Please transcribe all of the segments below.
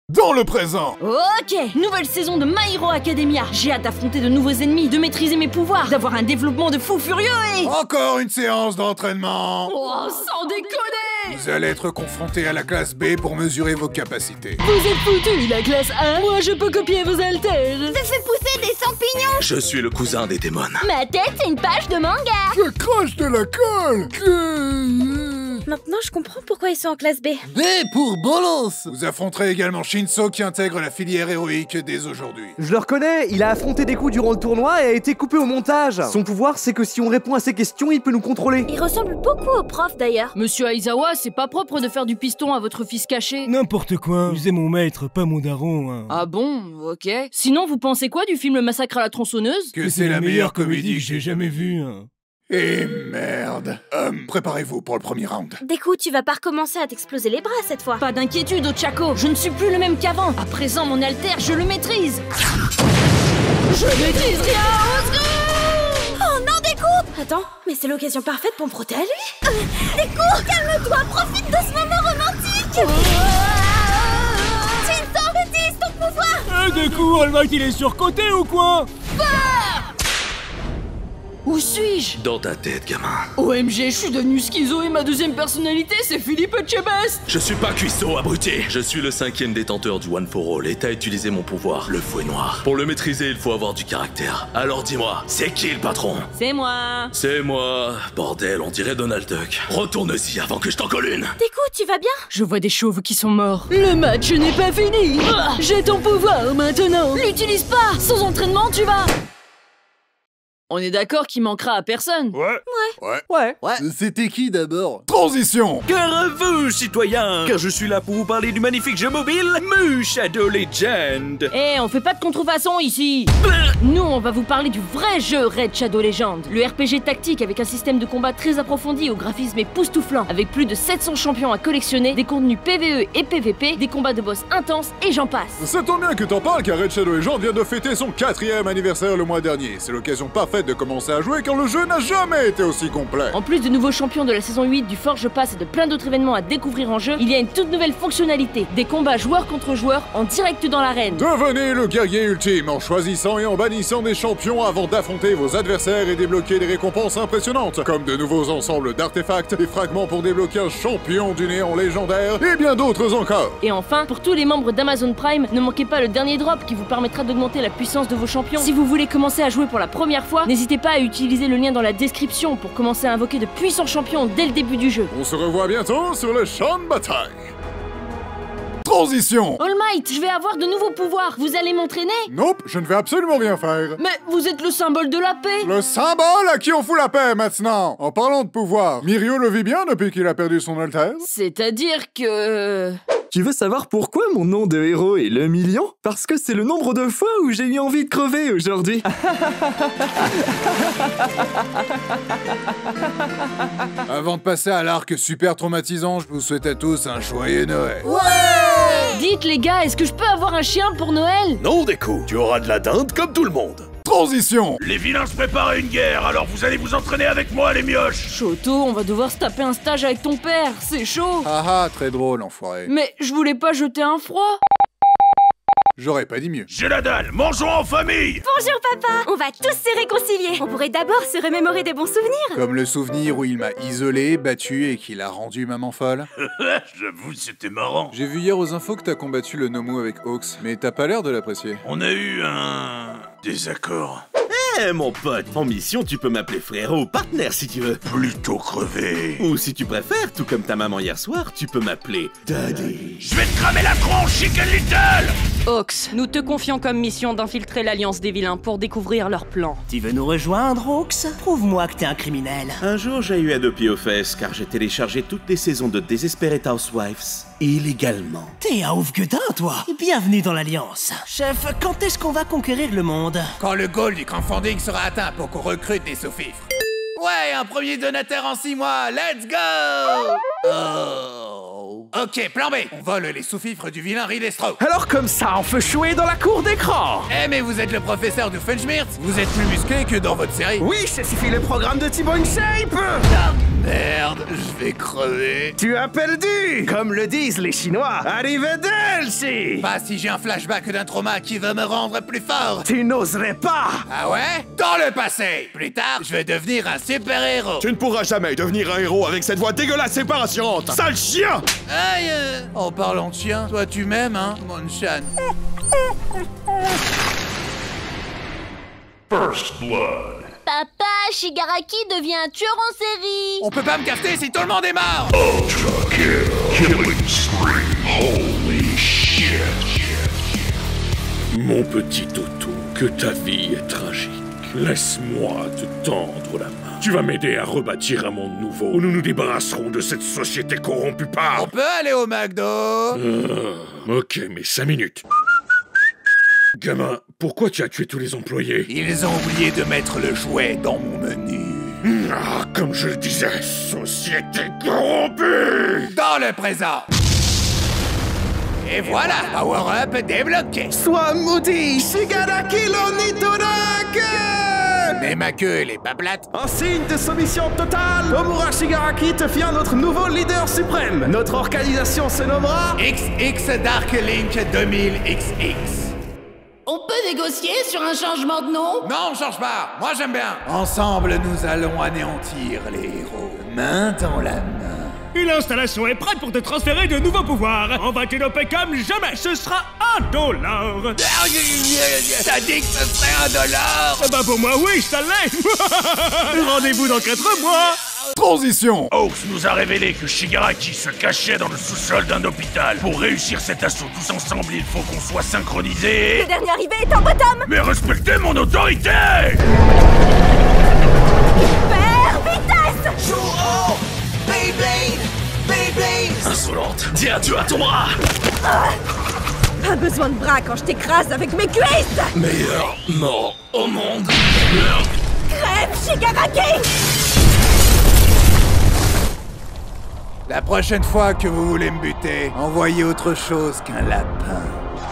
dans le présent. Ok, nouvelle saison de My Hero Academia. J'ai hâte d'affronter de nouveaux ennemis, de maîtriser mes pouvoirs, d'avoir un développement de fou furieux et... Encore une séance d'entraînement. Oh, sans déconner! Vous allez être confronté à la classe B pour mesurer vos capacités. Vous êtes foutus, la classe A. Moi, je peux copier vos haltères. Ça fait pousser des champignons. Je suis le cousin des démons. Ma tête, c'est une page de manga. Je crache de la colle. Maintenant, je comprends pourquoi ils sont en classe B. B pour bolos. Vous affronterez également Shinso qui intègre la filière héroïque dès aujourd'hui. Je le reconnais, il a affronté des coups durant le tournoi et a été coupé au montage. Son pouvoir, c'est que si on répond à ses questions, il peut nous contrôler. Il ressemble beaucoup au prof d'ailleurs. Monsieur Aizawa, c'est pas propre de faire du piston à votre fils caché. N'importe quoi. C'est mon maître, pas mon daron. Hein. Ah bon, ok. Sinon, vous pensez quoi du film Le Massacre à la tronçonneuse? Que c'est la meilleure comédie que j'ai jamais vue. Hein. Et merde. Préparez-vous pour le premier round. Deku, tu vas pas recommencer à t'exploser les bras cette fois. Pas d'inquiétude, Ochako, je ne suis plus le même qu'avant. À présent, mon alter, je le maîtrise. Je maîtrise rien, au secours! Oh non, Deku! Attends, mais c'est l'occasion parfaite pour me frotter à lui. Deku, calme-toi, profite de ce moment romantique. Shinso, utilise ton pouvoir. Du coup, All Might, il est surcoté ou quoi? Où suis-je? Dans ta tête, gamin. OMG, je suis devenu schizo et ma deuxième personnalité, c'est Philippe Etchebest. Je suis pas cuisseau, abruti. Je suis le 5e détenteur du One for All et t'as utilisé mon pouvoir, le fouet noir. Pour le maîtriser, il faut avoir du caractère. Alors dis-moi, c'est qui le patron? C'est moi. C'est moi. Bordel, on dirait Donald Duck. Retourne-y avant que je t'en colle une. Deku, tu vas bien? Je vois des chauves qui sont morts. Le match n'est pas fini. J'ai ton pouvoir maintenant. L'utilise pas. Sans entraînement, tu vas... On est d'accord qu'il manquera à personne. Ouais. C'était qui d'abord? Transition. Carrez-vous, citoyens, car je suis là pour vous parler du magnifique jeu mobile Mu Shadow Legend. Eh, on fait pas de contrefaçon ici. Nous, on va vous parler du vrai jeu Red Shadow Legend. Le RPG tactique avec un système de combat très approfondi au graphisme époustouflant, avec plus de 700 champions à collectionner, des contenus PvE et PvP, des combats de boss intenses et j'en passe. Ça tombe bien que t'en parles car Red Shadow Legend vient de fêter son 4e anniversaire le mois dernier. C'est l'occasion parfaite de commencer à jouer quand le jeu n'a jamais été aussi complet. En plus de nouveaux champions de la saison 8 du Forge Pass et de plein d'autres événements à découvrir en jeu, il y a une toute nouvelle fonctionnalité, des combats joueur contre joueur en direct dans l'arène. Devenez le guerrier ultime en choisissant et en bannissant des champions avant d'affronter vos adversaires et débloquer des récompenses impressionnantes, comme de nouveaux ensembles d'artefacts, des fragments pour débloquer un champion du néant légendaire et bien d'autres encore. Et enfin, pour tous les membres d'Amazon Prime, ne manquez pas le dernier drop qui vous permettra d'augmenter la puissance de vos champions. Si vous voulez commencer à jouer pour la première fois, n'hésitez pas à utiliser le lien dans la description pour commencer à invoquer de puissants champions dès le début du jeu. On se revoit bientôt sur le champ de bataille. Transition. All Might, je vais avoir de nouveaux pouvoirs. Vous allez m'entraîner? Nope, je ne vais absolument rien faire. Mais vous êtes le symbole de la paix. Le symbole à qui on fout la paix maintenant. En parlant de pouvoir, Mirio le vit bien depuis qu'il a perdu son alter. C'est-à-dire que... Tu veux savoir pourquoi mon nom de héros est le million? Parce que c'est le nombre de fois où j'ai eu envie de crever aujourd'hui. Avant de passer à l'arc super traumatisant, je vous souhaite à tous un joyeux Noël. Dites les gars, est-ce que je peux avoir un chien pour Noël? Non, Deku, tu auras de la dinde comme tout le monde. Transition. Les vilains se préparent à une guerre, alors vous allez vous entraîner avec moi, les mioches. Choto, on va devoir se taper un stage avec ton père, c'est chaud. Haha, très drôle, enfoiré. Mais je voulais pas jeter un froid. J'aurais pas dit mieux. J'ai la dalle, mangeons en famille. Bonjour papa. On va tous se réconcilier. On pourrait d'abord se remémorer des bons souvenirs. Comme le souvenir où il m'a isolé, battu et qu'il a rendu maman folle. J'avoue, c'était marrant. J'ai vu hier aux infos que t'as combattu le Nomu avec Hawks, mais t'as pas l'air de l'apprécier. On a eu un... désaccord. Eh mon pote, en mission tu peux m'appeler frérot ou partenaire si tu veux. Plutôt crevé. Ou si tu préfères, tout comme ta maman hier soir, tu peux m'appeler Daddy. Je vais te cramer la tronche, Chicken Little. Ox, nous te confions comme mission d'infiltrer l'Alliance des Vilains pour découvrir leur plan. Tu veux nous rejoindre, Ox? Prouve-moi que t'es un criminel. Un jour j'ai eu à 2 pieds aux fesses car j'ai téléchargé toutes les saisons de Desperate Housewives illégalement. T'es un ouf gueudin, toi. Bienvenue dans l'Alliance. Chef, quand est-ce qu'on va conquérir le monde? Quand le goal du crowdfunding sera atteint pour qu'on recrute des sous-fifres. Ouais, un premier donateur en 6 mois, let's go! Oh. Ok, plan B, on vole les sous-fifres du vilain Ridestro. Alors comme ça, on fait chouer dans la cour d'écran. Eh mais vous êtes le professeur de Funchmirtz. Vous êtes plus musclé que dans votre série. Oui, ça suffit le programme de Thibaut InShape. Merde, je vais crever. Tu as perdu, comme le disent les Chinois. Arrivederci. Pas si j'ai un flashback d'un trauma qui va me rendre plus fort. Tu n'oserais pas. Ah ouais? Dans le passé. Plus tard, je vais devenir un super-héros. Tu ne pourras jamais devenir un héros avec cette voix dégueulasse et pas rassurante. Sale chien! Aïe! En parlant de chien, toi tu m'aimes, hein, Mon-chan? First Blood. Papa, Shigaraki devient un tueur en série. On peut pas me caster si tout le monde est mort. Ultra Kill. Killing Spree. Holy shit. Mon petit Toto, que ta vie est tragique. Laisse-moi te tendre la main. Tu vas m'aider à rebâtir un monde nouveau où nous nous débarrasserons de cette société corrompue par... On peut aller au McDo. Ok, mais 5 minutes. Gamin, pourquoi tu as tué tous les employés? Ils ont oublié de mettre le jouet dans mon menu. Ah, comme je le disais, société corrompue! Dans le présent. Et voilà, power-up débloqué. Sois maudit, Shigaraki l'Onitorake. Mais ma queue, elle est pas plate. En signe de soumission totale, Tomura Shigaraki te devient notre nouveau leader suprême. Notre organisation se nommera... XX Dark Link 2000XX. On peut négocier sur un changement de nom? Non, on change pas. Moi, j'aime bien. Ensemble, nous allons anéantir les héros. Main dans la main. Et l'installation est prête pour te transférer de nouveaux pouvoirs. On va te doper comme jamais. Ce sera $1. T'as dit que ce serait $1? Bah pour moi, oui, ça l'est. Rendez-vous dans 4 mois. Transition. Hawks nous a révélé que Shigaraki se cachait dans le sous-sol d'un hôpital. Pour réussir cet assaut tous ensemble, il faut qu'on soit synchronisés. Le dernier arrivé est en bottom. Mais respectez mon autorité. Super vitesse. Insolente, dis adieu à ton bras. Pas besoin de bras quand je t'écrase avec mes cuisses. Meilleur mort au monde. Crève, Shigaraki. La prochaine fois que vous voulez me buter, envoyez autre chose qu'un lapin.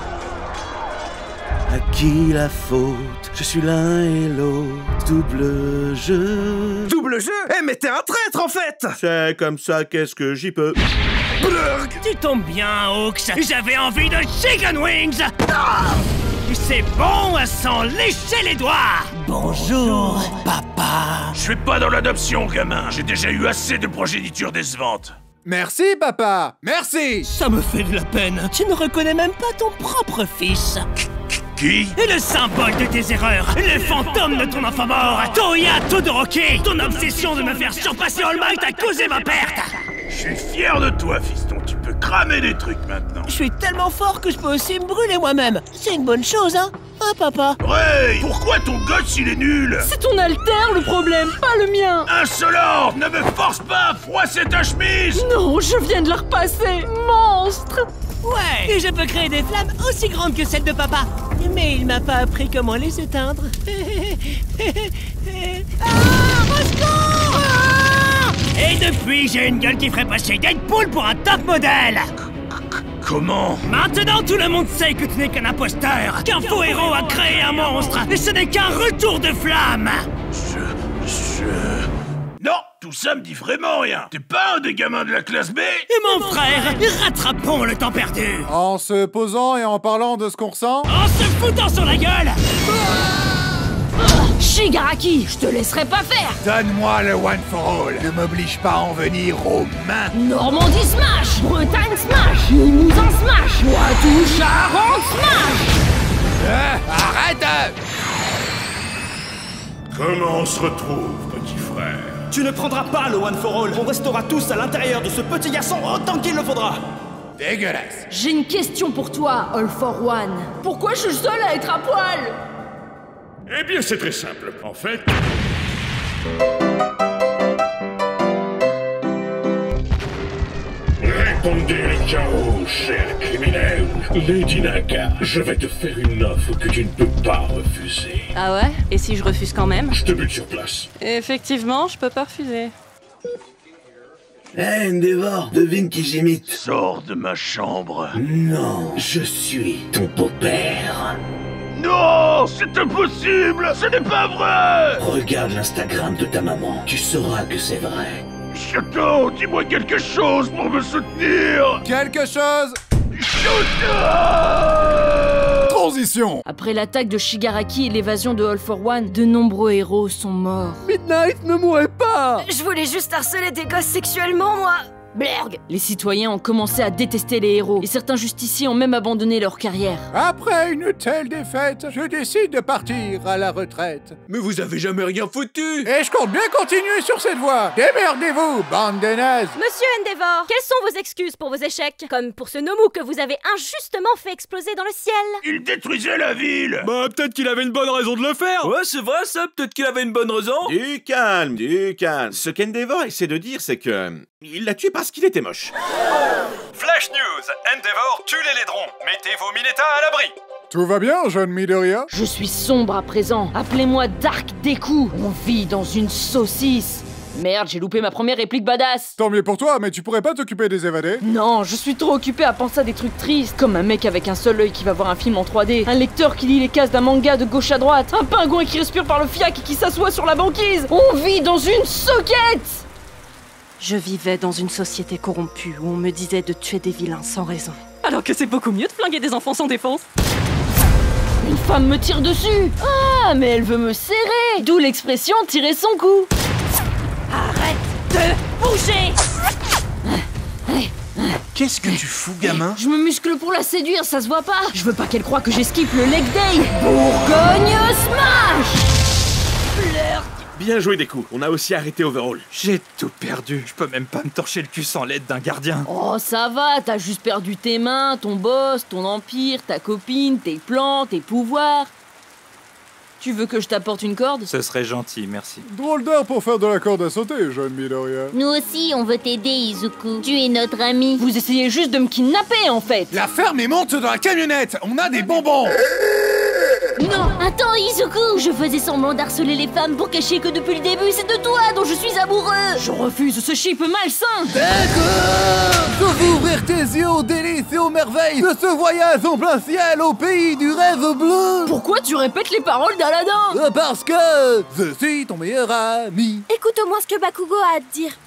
À qui la faute? Je suis l'un et l'autre. Double jeu. Double jeu? Eh mais t'es un traître en fait. C'est comme ça, qu'est-ce que j'y peux? Blurg. Tu tombes bien, Hawks. J'avais envie de chicken wings. C'est bon à s'en lécher les doigts. Bonjour, papa. Je suis pas dans l'adoption, gamin. J'ai déjà eu assez de progéniture décevante. Merci, papa. Merci. Ça me fait de la peine. Tu ne reconnais même pas ton propre fils. Qui? Et le symbole de tes erreurs, le fantôme de ton enfant mort, Toya Todoroki. Ton obsession de me faire surpasser All Might a causé ma perte. Je suis fier de toi, fiston. Tu peux cramer des trucs maintenant. Je suis tellement fort que je peux aussi me brûler moi-même. C'est une bonne chose, hein? Hein, papa? Ray, pourquoi ton gosse il est nul? C'est ton alter le problème, pas le mien. Insolent! Ne me force pas à froisser ta chemise! Non, je viens de la repasser. Monstre. Ouais, et je peux créer des flammes aussi grandes que celles de papa. Mais il m'a pas appris comment les éteindre. Ah, au secours! Et depuis, j'ai une gueule qui ferait passer Deadpool pour un top modèle. Comment? Maintenant, tout le monde sait que tu n'es qu'un imposteur, qu'un faux héros a créé un monstre, et ce n'est qu'un retour de flamme. Non, tout ça me dit vraiment rien. T'es pas un des gamins de la classe B? Et mon frère, rattrapons le temps perdu. En se posant et en parlant de ce qu'on ressent. En se foutant sur la gueule. Shigaraki, je te laisserai pas faire. Donne-moi le One for All. Ne m'oblige pas à en venir aux mains. Normandie Smash, Bretagne Smash, Limousin Smash, Poitou-Charentes Smash. Arrête! Comment on se retrouve, petit frère? Tu ne prendras pas le One for All. On restera tous à l'intérieur de ce petit garçon autant qu'il le faudra. Dégueulasse. J'ai une question pour toi, All for One. Pourquoi je suis le seul à être à poil? Eh bien, c'est très simple. En fait... Répondez les chaos, cher criminel. Lady Naka, je vais te faire une offre que tu ne peux pas refuser. Ah ouais? Et si je refuse quand même? Je te bute sur place. Effectivement, je peux pas refuser. Hé, Endeavor, devine qui j'imite. Sors de ma chambre. Non, je suis ton beau-père. Non, c'est impossible. Ce n'est pas vrai. Regarde l'Instagram de ta maman, tu sauras que c'est vrai. Shoto, dis-moi quelque chose pour me soutenir. Quelque chose. Transition. Après l'attaque de Shigaraki et l'évasion de All for One, de nombreux héros sont morts. Midnight ne mourrait pas. Je voulais juste harceler des gosses sexuellement, moi. Blerg. Les citoyens ont commencé à détester les héros, et certains justiciers ont même abandonné leur carrière. Après une telle défaite, je décide de partir à la retraite. Mais vous avez jamais rien foutu. Et je compte bien continuer sur cette voie. Démerdez-vous, bande de nazes. Monsieur Endeavor, quelles sont vos excuses pour vos échecs? Comme pour ce Nomu que vous avez injustement fait exploser dans le ciel. Il détruisait la ville. Bah, peut-être qu'il avait une bonne raison de le faire. Ouais, c'est vrai ça, peut-être qu'il avait une bonne raison. Du calme, du calme. Ce qu'Endeavor essaie de dire, c'est que... il l'a tué parce qu'il était moche. Flash News, Endeavor tue les laidrons. Mettez vos Mineta à l'abri. Tout va bien, jeune Midoriya? Je suis sombre à présent. Appelez-moi Dark Deku. On vit dans une saucisse. Merde, j'ai loupé ma première réplique badass. Tant mieux pour toi, mais tu pourrais pas t'occuper des évadés? Non, je suis trop occupé à penser à des trucs tristes. Comme un mec avec un seul œil qui va voir un film en 3D. Un lecteur qui lit les cases d'un manga de gauche à droite. Un pingouin qui respire par le fiac et qui s'assoit sur la banquise. On vit dans une soquette. Je vivais dans une société corrompue où on me disait de tuer des vilains sans raison. Alors que c'est beaucoup mieux de flinguer des enfants sans défense. Une femme me tire dessus. Ah, mais elle veut me serrer. D'où l'expression tirer son coup. Arrête de bouger. Qu'est-ce que tu fous, gamin? Je me muscle pour la séduire, ça se voit pas. Je veux pas qu'elle croie que j'esquive le leg day. Bourgogne Smash. Flirt. Bien joué, Deku. On a aussi arrêté Overall. J'ai tout perdu. Je peux même pas me torcher le cul sans l'aide d'un gardien. Oh, ça va, t'as juste perdu tes mains, ton boss, ton empire, ta copine, tes plans, tes pouvoirs. Tu veux que je t'apporte une corde? Ce serait gentil, merci. Drôle d'heure pour faire de la corde à sauter, jeune Midoriya. Nous aussi, on veut t'aider, Izuku. Tu es notre ami. Vous essayez juste de me kidnapper, en fait. La ferme et monte dans la camionnette. On a des bonbons. Non, attends, Izuku. Je faisais semblant d'harceler les femmes pour cacher que depuis le début, c'est de toi dont je suis amoureux. Je refuse ce chip malsain. D'accord. Je veux ouvrir tes yeux aux délices et aux merveilles de ce voyage en plein ciel au pays du rêve bleu. Pourquoi tu répètes les paroles d'Aladin? Parce que je suis ton meilleur ami. Écoute au moins ce que Bakugo a à te dire.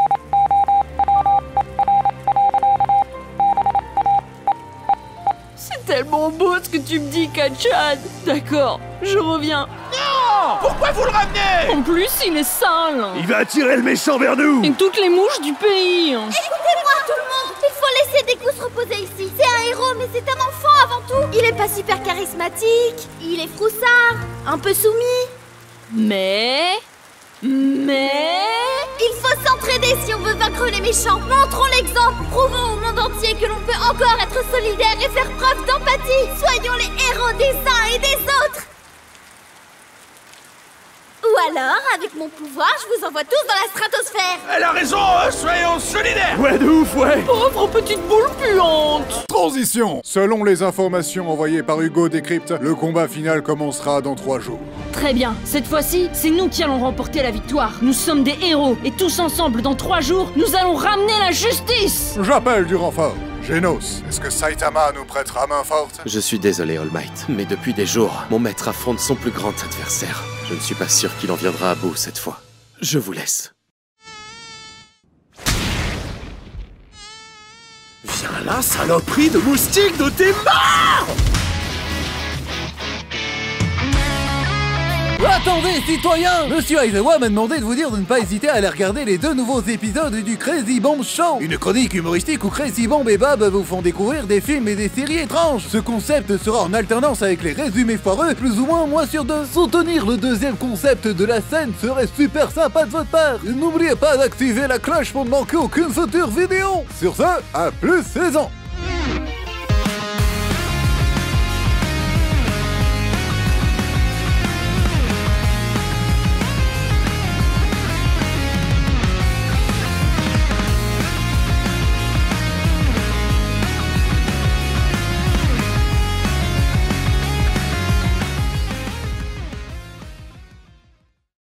C'est tellement beau ce que tu me dis, Kachan. D'accord, je reviens. Non! Pourquoi vous le ramenez? En plus, il est sale. Il va attirer le méchant vers nous. Et toutes les mouches du pays. Écoutez-moi, tout le monde. Il faut laisser Deku se reposer ici. C'est un héros, mais c'est un enfant avant tout. Il est pas super charismatique. Il est froussard, un peu soumis. Mais... Il faut s'entraider si on veut vaincre les méchants. Montrons l'exemple. Prouvons au monde entier que l'on peut encore être solidaire et faire preuve d'empathie. Soyons les héros des uns et des autres. Ou alors, avec mon pouvoir, je vous envoie tous dans la stratosphère. Elle a raison, soyons solidaires. Ouais, de ouf, ouais. Pauvre petite boule puante. Transition. Selon les informations envoyées par Hugo Décrypte, le combat final commencera dans 3 jours. Très bien, cette fois-ci, c'est nous qui allons remporter la victoire. Nous sommes des héros, et tous ensemble, dans 3 jours, nous allons ramener la justice. J'appelle du renfort. Genos, est-ce que Saitama nous prêtera main forte? Je suis désolé, All Might, mais depuis des jours, mon maître affronte son plus grand adversaire. Je ne suis pas sûr qu'il en viendra à bout cette fois. Je vous laisse. Viens là, saloperie de moustique de tes morts! Attendez, citoyens! Monsieur Aizawa m'a demandé de vous dire de ne pas hésiter à aller regarder les 2 nouveaux épisodes du Crazy Bomb Show! Une chronique humoristique où Crazy Bomb et Bob vous font découvrir des films et des séries étranges! Ce concept sera en alternance avec les résumés foireux, plus ou moins mois sur 2. Soutenir le 2e concept de la scène serait super sympa de votre part! N'oubliez pas d'activer la cloche pour ne manquer aucune future vidéo! Sur ce, à plus saison!